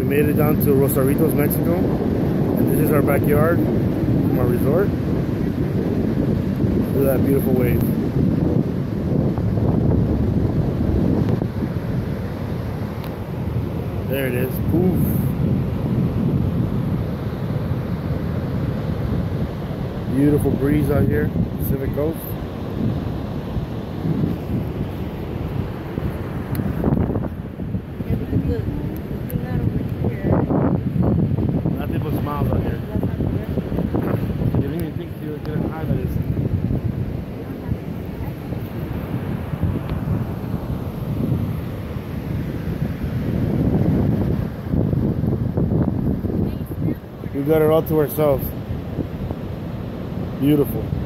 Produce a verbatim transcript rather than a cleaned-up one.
made it down to Rosarito, Mexico, and this is our backyard from our resort. Look at that beautiful wave. There it is. Poof. Beautiful breeze out here, Pacific Coast. Nothing but smiles out here. You don't even think you're getting high, that is. We got it all to ourselves. Beautiful.